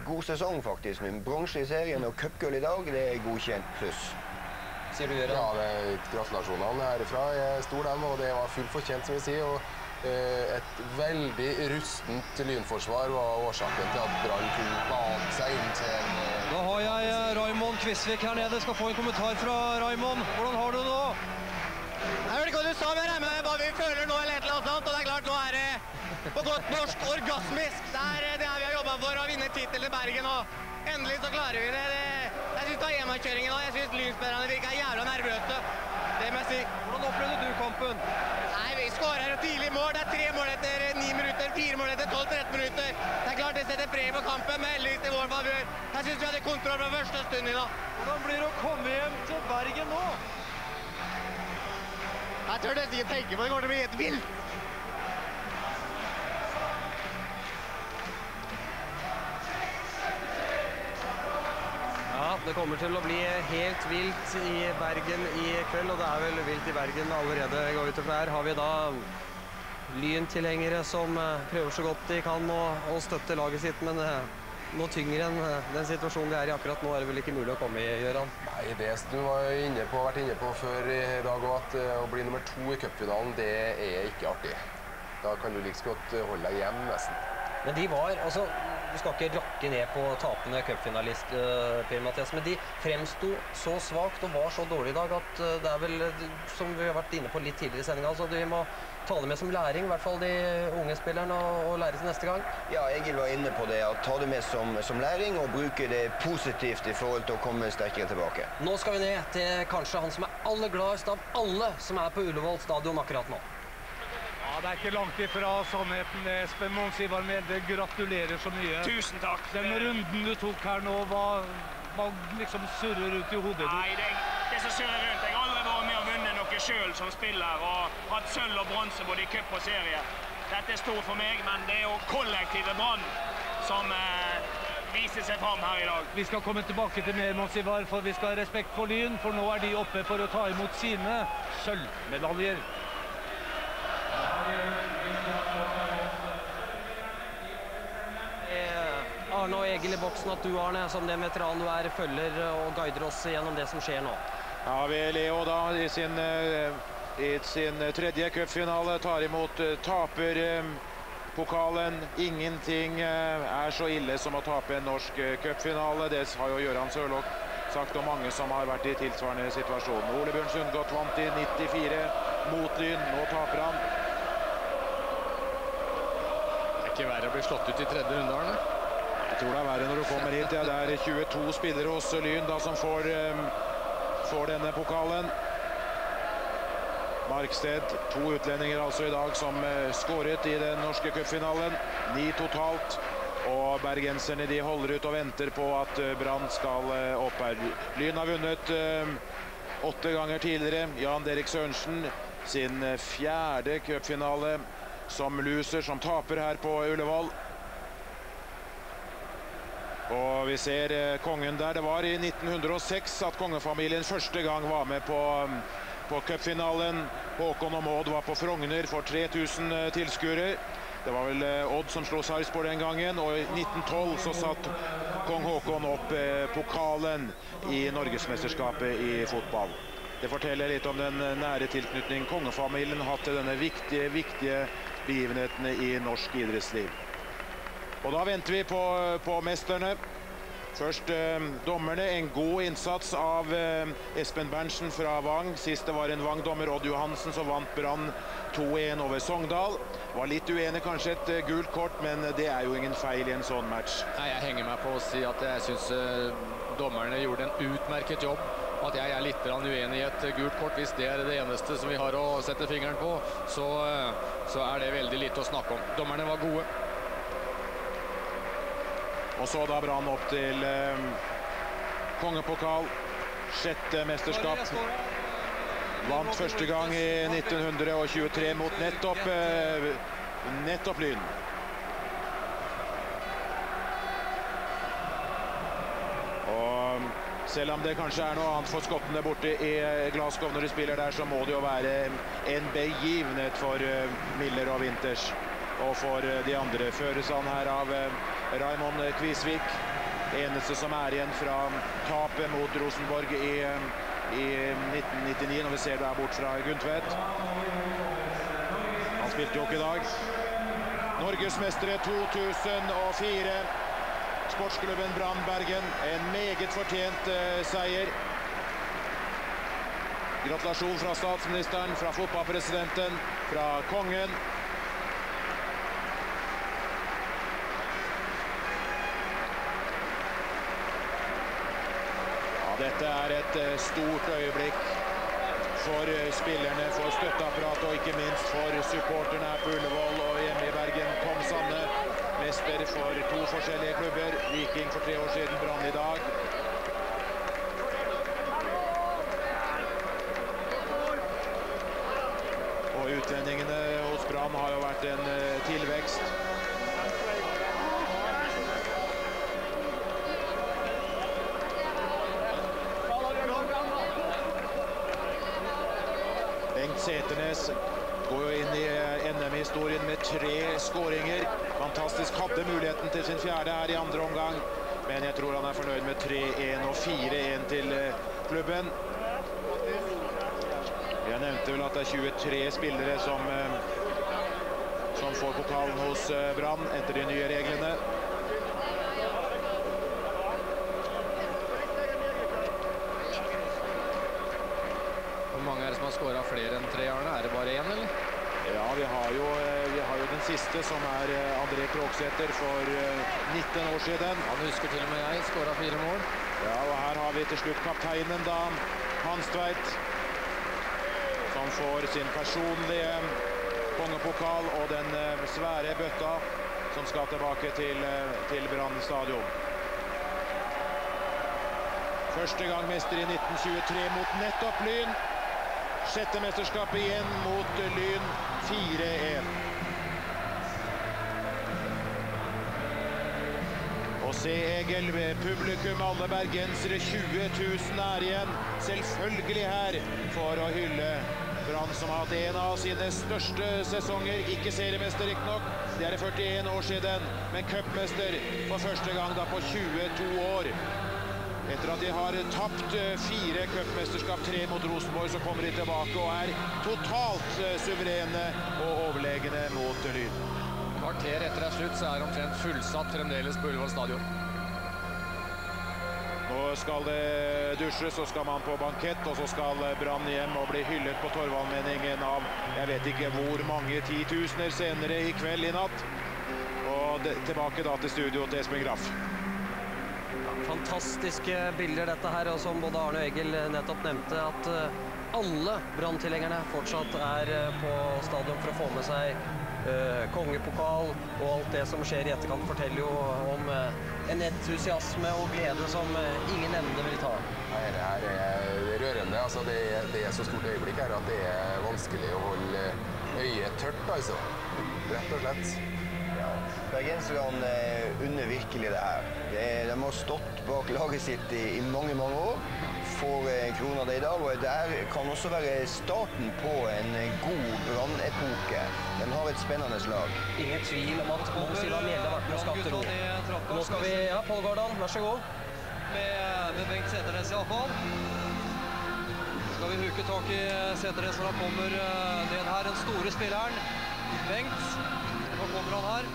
god sesong faktisk. Med bronse i serien og cupgull i dag, det er godkjent pluss. Sier du, Gøran? Ja, gratulasjonene herifra er stor dem, og det var fullt fortjent, som vi sier. Og et veldig rustent Lynforsvar var årsaken til at Brann kunne bake seg inn til Da har jeg Raimond Kvisvik her nede. Skal få en kommentar fra Raimond. Hvordan har du det nå? Jeg vet ikke hva du sa, men jeg regner med hva vi føler nå eller et eller annet sånt, og det er klart, nå er det på godt norsk orgasmisk. Det er det vi har jobbet for, å vinne titel i Bergen, og endelig så klarer vi det. Jeg synes det var hjemmakjøringen, og jeg synes Lynspillerne virker jævla nervøse. Det må jeg si. Hvordan opplevde du kampen? Nei, vi skårer et tidlig mål. Det er 3 mål etter 9 minutter, 4 mål etter 12-13 minutter. Det er klart det setter preg på kampen, men heldigvis i vår favør. Jeg synes vi hadde kontroll fra første stund i dag. Hvordan blir det å komme hjem til Bergen nå? Jeg tør nesten ikke tenke på det, det kommer til å bli helt vilt. Ja, det kommer til å bli helt vilt i Bergen i kveld, og det er vel vilt i Bergen allerede. Går ut fra her har vi da Lyn-tilhengere som prøver så godt de kan å støtte laget sitt, men noe tyngre enn den situasjonen vi er i akkurat nå er det vel ikke mulig å komme i, Gøran? Nei, det du var vært inne på før i dag, og at å bli nummer 2 i cupfinalen, det er ikke artig. Da kan du like godt holde deg hjem nesten. Men de var, altså, du skal ikke rakke ned på tapende cupfinalist, Per-Mathias, men de fremsto så svagt og var så dårlig i dag at det er vel, som vi har vært inne på litt tidligere i sendingen, altså vi må ta det med som læring, i hvert fall de unge spillerne, og lære til neste gang. Ja, Egil var inne på det, at ta det med som læring og bruke det positivt i forhold til å komme sterkere tilbake. Nå skal vi ned til kanskje han som er aller gladest av alle som er på Ullevål stadion akkurat nå. Ja, det er ikke langt ifra sannheten. Espen Monsivar Melde, gratulerer så mye. Tusen takk. Den runden du tok her nå, hva liksom surrer ut i hodet? Nei, det som surrer rundt. Jeg har aldri vært med og vunnet noe selv som spiller, og hatt sølv og bronse både i cup og serie. Dette er stort for meg, men det er jo kollektive Brann som viser seg fram her i dag. Vi skal komme tilbake til mer Monsivar, for vi skal ha respekt for Lyn, for nå er de oppe for å ta imot sine sølvmedaljer. Arne og Egil i boksen, at du, Arne, som den veteran du er, følger og guider oss gjennom det som skjer nå. Ja, vi Leo da i sin tredje cupfinale tar imot taperpokalen. Ingenting er så ille som å tape en norsk cupfinale. Det har jo Gøran Sørloth sagt om mange som har vært i tilsvarende situasjon. Ole Bjørn Sundgodt vant i 94 mot Lyn, nå taper han. Det er ikke verre å bli slått ut i tredje runde, Arne. Jeg tror det er verre når du kommer hit. Ja, det er 22 spillere hos Lyn da, som får denne pokalen. Marksted, 2 utlendinger altså i dag som skåret i den norske cupfinalen. 9 totalt. Og bergenserne de holder ut og venter på at Brann skal opp her. Lyn har vunnet 8 ganger tidligere. Jan Derek Sørensen sin 4. cupfinale som loser, som taper her på Ullevål. Og vi ser kongen der. Det var i 1906 at kongefamilien første gang var med på cupfinalen. Håkon og Maud var på Frogner for 3000 tilskuere. Det var vel Odd som slo Sarpsborg den gangen, og i 1912 så satt kong Håkon opp pokalen i Norgesmesterskapet i fotball. Det forteller litt om den nære tilknytning kongefamilien har hatt til denne viktige begivenhetene i norsk idrettsliv. Og da venter vi på mesterne. Først dommerne, en god innsats av Espen Berntsen fra Vang. Sist det var en Vang-dommer, Odd Johansen, som vant Brann 2-1 over Sogndal. Var litt uenig, kanskje et gult kort, men det er jo ingen feil i en sånn match. Nei, jeg henger meg på å si at jeg synes dommerne gjorde en utmerket jobb. At jeg er litt uenig i et gult kort, hvis det er det eneste som vi har å sette fingeren på, så er det veldig lite å snakke om. Dommerne var gode. Og så da Brann opp til kongepokal, 6. mesterskap. Vant første gang i 1923 mot nettopp Lyn. Og selv om det kanskje er noe annet for skottene borte i Glasgow når de spiller der, så må det jo være en begivenhet for Miller og Winters. Og for de andre føres han her av Raimond Kvisvik. Eneste som igjen fra tapet mot Rosenborg i 1999, når vi ser der bort fra Guntvedt. Han spilte jo ikke i dag. Norgesmestere 2004. Sportsklubben Brann Bergen. En meget fortjent seier. Gratulasjon fra statsministeren, fra fotballpresidenten, fra kongen. Dette et stort øyeblikk for spillerne, for støtteapparat og ikke minst for supporterne her på Ullevål og hjemme i Bergen. Kom Sanne, mester for 2 forskjellige klubber. Viking for 3 år siden, Brann i dag. Og utlendingene hos Brann har jo vært en tilvekst. Seternes går jo inn i NM-historien med 3 skåringer. Fantastisk, hadde muligheten til sin 4. her i andre omgang, men jeg tror han fornøyd med 3-1 og 4-1 til klubben. Jeg nevnte vel at det 23 spillere som får pokalen hos Brann etter de nye reglene. Mange som har skåret flere enn 3 årene. Det bare 1, eller? Ja, vi har jo den siste, som André Krogsæter for 19 år siden. Han husker til og med jeg, skåret 4 mål. Ja, og her har vi til slutt kapteinen da, Hanstveit, som får sin personlige kongepokal og den svære bøtta som skal tilbake til Brann stadion. Første gang mester i 1923 mot nettopp Lyn. 6. mesterskapet igjen mot Lyn, 4-1. Og se Egil ved publikum, alle bergensere, 20 000 igjen. Selvfølgelig her for å hylle Brann, som har hatt en av sine største sesonger. Ikke seriemester riktignok, det 41 år siden, men cupmester for første gang da på 22 år. Etter at de har tapt 4 cupmesterskap, 3 mot Rosenborg, så kommer de tilbake og totalt suverene og overlegne mot Lyn. Kvarter etter slutt så omtrent fullsatt fremdeles på Ullevål stadion. Nå skal det dusjes, så skal man på bankett, og så skal Brann hjem og bli hyllet på Torvaldmenningen av, jeg vet ikke hvor mange 10 000 senere i kveld i natt. Og tilbake da til studio til Espen Graff. Fantastiske bilder dette her, og som både Arne og Egil nettopp nevnte, at alle Brann-tilhengerne fortsatt på stadion for å få med seg kongepokal, og alt det som skjer i etterkant forteller jo om en entusiasme og glede som ingen ende vil ta. Det her rørende, altså det så stort øyeblikk her at det vanskelig å holde øyet tørt, altså. Rett og slett. Bergenserne unner virkelig det her. De har stått bak laget sitt i mange, mange år, får kroner det i dag, og det her kan også være starten på en god Brann-epoke. De har et spennende lag. Ingen tvil om at Mons Ivar Mjelde har vært med og skapt ro. Nå skal vi, ja, Pål Gårdal, vær så god. Med Bengt Seternes i alle fall. Skal vi huke tak i Seternes når han kommer ned her, den store spilleren. Bengt, nå kommer han her.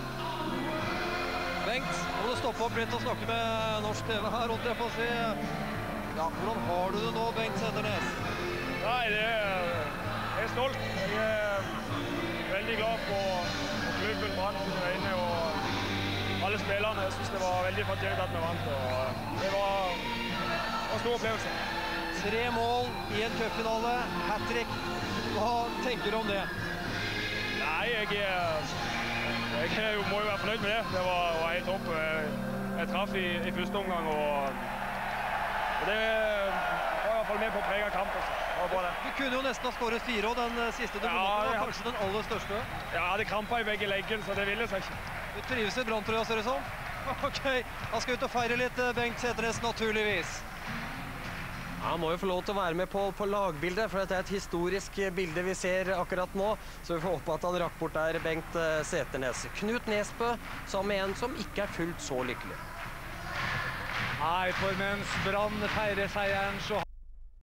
Bengt, må du stoppe opp litt og snakke med norsk TV her, holdt jeg på å si. Ja, hvordan har du det nå, Bengt Seternes? Nei, jeg stolt. Jeg veldig glad på klubben Brann som inne, og alle spillerne. Jeg synes det var veldig fortjent at vi vant, og det var en stor opplevelse. 3 mål i en cupfinale, hat-trick. Hva tenker du om det? Nei, jeg må jo være fornøyd med det. Det var helt topp. Jeg traff i første omgang, og det var i hvert fall med på å prege kampen. Du kunne jo nesten ha skåret 4, og den siste du var kanskje den aller største. Ja, jeg hadde krampa i begge leggene, så det ville seg ikke. Du trives i Brann-trøya, ser det sånn? Ok, han skal ut og feire litt, Bengt Seternes, naturligvis. Han må jo få lov til å være med på lagbildet, for dette et historisk bilde vi ser akkurat nå. Så vi får håpe at han rakk bort der, Bengt Seternes. Knut Nesbø sammen med en som ikke fullt så lykkelig. Nei, for mens Brann feirer seieren, så